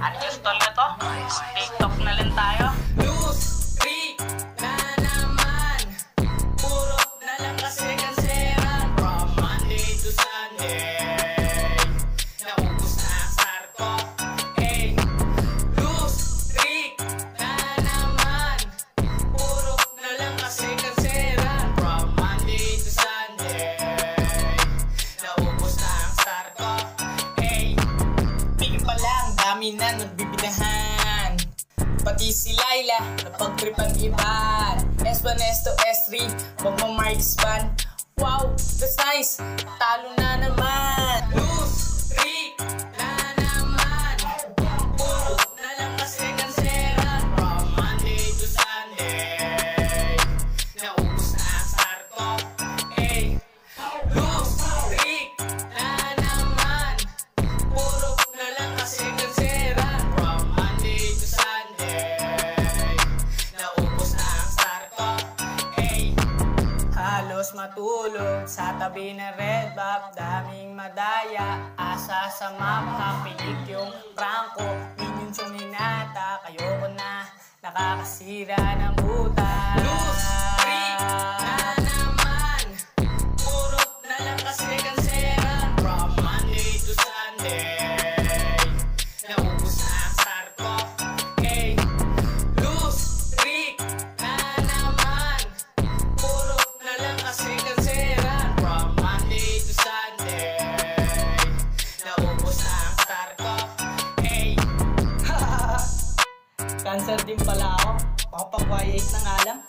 Adjust tol na to. TikTok na lang tayo. Loose streak na naman. Puro na lang kasi kanseran. From Monday to Sunday, naubos na ang star ko. Hey, loose streak na naman. Puro na lang kasi kanseran. From Monday to Sunday, naubos na ang star ko. Hey, bigyan pa lang, dami na nagbibidahan. Pati si Laila, napag-tripan iban. S1, S2, S3, magmamarks ban. Wow, that's nice, talo na naman. Loose streak na naman. Puro na lang kasi kanseran. From Monday to Sunday, naubos na ang star ko. Hey, loose streak na naman. Puro na lang kasi kanseran. From Monday to Sunday, naubos na ang star ko. Hey, halos matulog sa tabi ng red back. Daming madaya, asa sa mapa. Pilik yung prangko, minions yung hinata. Ayoko na, nakakasira ng buta. Loose streak na naman. Puro na lang kasi kanseran. From Monday to Sunday, naubos na ang star ko. Hey, loose streak na naman. Puro na lang kasi kanseran. From Monday to Sunday, naubos na ang star ko. Hey, cancer din pala ako. Makapag-Y8 na nga lang.